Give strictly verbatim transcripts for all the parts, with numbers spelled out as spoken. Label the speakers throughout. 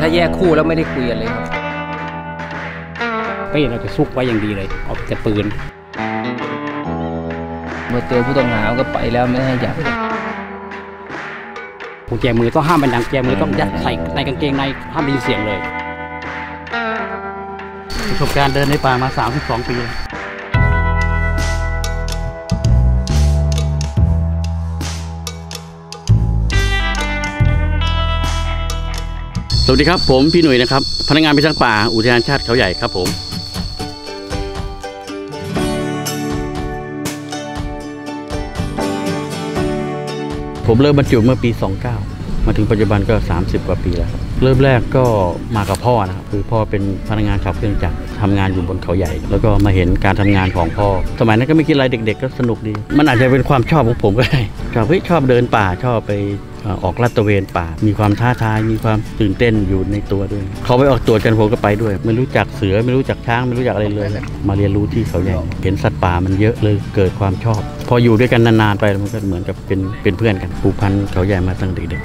Speaker 1: ถ้าแยกคู่แล้วไม่ได้คุยกันเลยครับ
Speaker 2: เป้เราจะซุกไว้อย่างดีเลยเอาแต่ปืน
Speaker 1: เมื่อเจอผู้ต้องหาก็ไปแล้วไม่ให้จับ
Speaker 2: กุญแจมือต้องห้ามมันดังกุญแจมือต้องยัดใส่ในกางเกงในห้ามได้ยินเสียงเลยประสบการณ์เดินในป่ามาสามสิบสองปีสวัสดีครับผมพี่หนุ่ยนะครับพนักงานพิทักษ์ป่าอุทยานชาติเขาใหญ่ครับผมผมเริ่มบรรจุเมื่อปีสองเก้ามาถึงปัจจุบันก็สามสิบกว่าปีแล้วครับเริ่มแรกก็มากับพ่อนะครับคือพ่อเป็นพนักงานขับเครื่องจักรทำงานอยู่บนเขาใหญ่แล้วก็มาเห็นการทำงานของพ่อสมัยนั้นก็ไม่คิดอะไรเด็กๆก็สนุกดีมันอาจจะเป็นความชอบของผมก็ได้ชอบเฮ้ยชอบเดินป่าชอบไปออกลาดตระเวนป่ามีความท้าทายมีความตื่นเต้นอยู่ในตัวด้วยเขาไปออกตรวจกันผมก็ไปด้วยไม่รู้จักเสือไม่รู้จักช้างไม่รู้จักอะไรเลยมาเรียนรู้ที่เขาใหญ่เห็นสัตว์ป่ามันเยอะเลยเกิดความชอบพออยู่ด้วยกันนานๆไปมันก็เหมือนกับเป็นเป็นเพื่อนกันผูกพันเขาใหญ่มาตั้งแต่เด็ก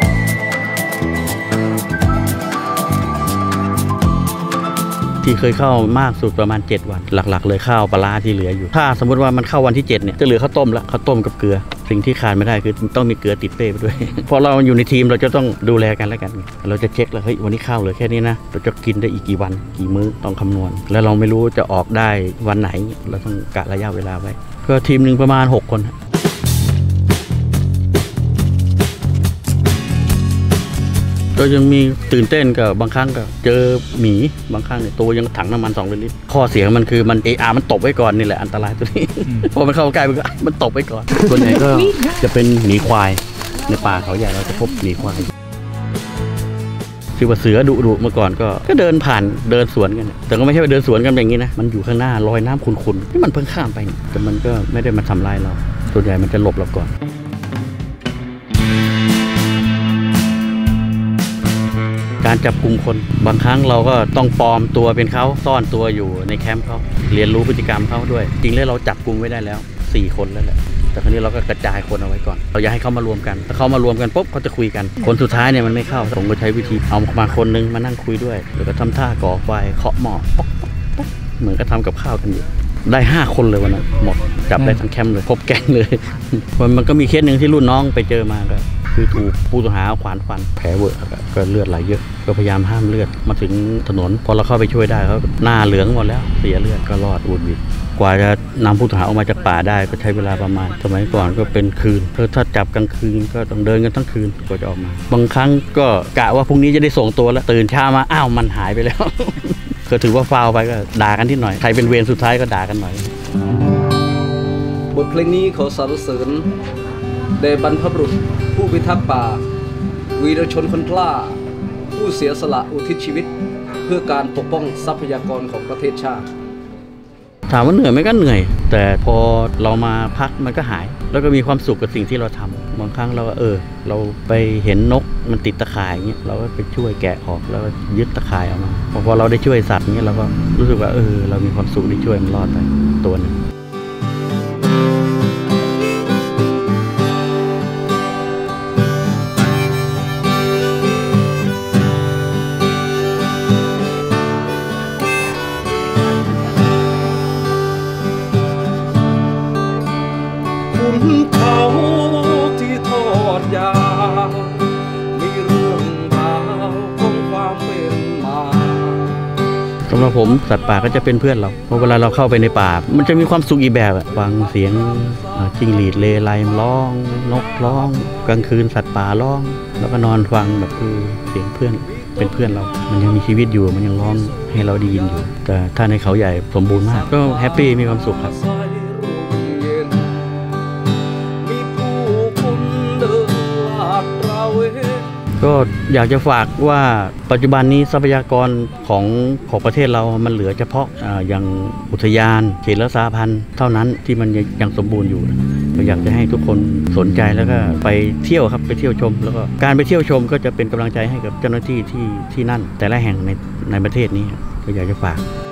Speaker 2: ที่เคยเข้ามากสุดประมาณเจ็ดวันหลักๆเลยข้าวปลาที่เหลืออยู่ถ้าสมมติว่ามันเข้าวันที่เจ็ดเนี่ยจะเหลือข้าวต้มแล้วข้าวต้มกับเกลือสิ่งที่ขาดไม่ได้คือต้องมีเกลือติดเป้ไปด้วยพอเราอยู่ในทีมเราจะต้องดูแลกันแล้วกันเราจะเช็คแล้วเฮ้ยวันนี้ข้าวเหลือแค่นี้นะเราจะกินได้อีกกี่วันกี่มื้อต้องคำนวณแล้วเราไม่รู้จะออกได้วันไหนเราต้องกะระยะเวลาไว้ก็ทีมหนึ่งประมาณหกคนก็ยังมีตื่นเต้นกับบางครั้งก็เจอหมีบางครั้งเนี่ยตัวยังถังน้ำมันสองลิตรข้อเสียมันคือมันเออาร์มันตบไว้ก่อนนี่แหละอันตรายตัวนี้พอมันเข้าใกล้มันก็มันตบไว้ก่อนส่วนใหญ่ก็จะเป็นหมีควายในป่าเขาใหญ่เราจะพบหมีควายคือว่าเสือดุดุเมื่อก่อนก็ก็เดินผ่านเดินสวนกันแต่ก็ไม่ใช่ไปเดินสวนกันแบบนี้นะมันอยู่ข้างหน้าลอยน้ำขุ่นๆที่มันเพิ่งข้ามไปแต่มันก็ไม่ได้มาทำลายเราส่วนใหญ่มันจะหลบเราก่อนการจับกลุ่มคนบางครั้งเราก็ต้องปลอมตัวเป็นเขาซ่อนตัวอยู่ในแคมป์เขาเรียนรู้พฤติกรรมเขาด้วยจริงแล้วเราจับกลุ่มไว้ได้แล้วสี่คนแล้วแหละแต่คราวนี้เราก็กระจายคนเอาไว้ก่อนเราอยากให้เขามารวมกันถ้าเขามารวมกันปุ๊บเขาจะคุยกันคนสุดท้ายเนี่ยมันไม่เข้าผมก็ใช้วิธีเอามาคนนึงมานั่งคุยด้วยแล้วก็ทำท่าก่อไฟเคาะหม้อเหมือนก็ทำกับข้าวกันอยู่ได้ห้าคนเลยวันนั้นหมดจับได้ทั้งแคมป์เลยพบแก๊งเลยมันก็มีเคสหนึ่งที่รุ่นน้องไปเจอมาก็คือถูกผู้ต้องหาขวานฟันแผลเวอะก็เลือดไหลเยอะก็พยายามห้ามเลือดมาถึงถนนพอเราเข้าไปช่วยได้เขาหน้าเหลืองหมดแล้วเสียเลือดก็รอดอุดวิดกว่าจะนำผู้ต้องหาออกมาจากป่าได้ก็ใช้เวลาประมาณสมัยก่อนก็เป็นคืนถ้าจับกลางคืนก็ต้องเดินกันทั้งคืนกว่าจะออกมาบางครั้งก็กะว่าพรุ่งนี้จะได้ส่งตัวแล้วตื่นเช้ามาอ้าวมันหายไปแล้วก็ถือว่าฟาวไปก็ด่ากันที่หน่อยใครเป็นเวรสุดท้ายก็ด่ากันหน่อย
Speaker 1: บทเพลงนี้ขอสรรเสริญแด่บรรพบุรุษผู้พิทักษ์ป่าวีรชนคนกล้าผู้เสียสละอุทิศชีวิตเพื่อการปกป้องทรัพยากรของประเทศชาติ
Speaker 2: ถามว่าเหนื่อยไหมก็เหนื่อยแต่พอเรามาพักมันก็หายแล้วก็มีความสุขกับสิ่งที่เราทำบางครั้งเราก็เออเราไปเห็นนกมันติดตะข่ายอย่างเงี้ยเราก็ไปช่วยแกะออกแล้วก็ยึดตะข่ายออกมาพอเราได้ช่วยสัตว์เงี้ยเราก็รู้สึกว่าเออเรามีความสุขที่ช่วยมันรอดไปตัวนึง
Speaker 1: เขาที่ทอดยาวมีเรื่องราวของความเป็นมา
Speaker 2: สำหรับผมสัตว์ป่าก็จะเป็นเพื่อนเราเพราะเวลาเราเข้าไปในป่ามันจะมีความสุขอีกแบบฟังเสียงจิ้งหรีดเลไลร้องนกร้องกลางคืนสัตว์ป่าร้องแล้วก็นอนฟังแบบคือเสียงเพื่อนเป็นเพื่อนเรามันยังมีชีวิตอยู่มันยังร้องให้เราได้ยินอยู่แต่ถ้าในเขาใหญ่สมบูรณ์มากก็แฮปปี้มีความสุขครับก็อยากจะฝากว่าปัจจุบันนี้ทรัพยากรของของประเทศเรามันเหลือเฉพาะอย่างอุทยานเขตรักษาพันธุ์เท่านั้นที่มันยังสมบูรณ์อยู่ก็อยากจะให้ทุกคนสนใจแล้วก็ไปเที่ยวครับไปเที่ยวชมแล้วก็การไปเที่ยวชมก็จะเป็นกำลังใจให้กับเจ้าหน้าที่ที่ที่นั่นแต่ละแห่งในในประเทศนี้ก็อยากจะฝาก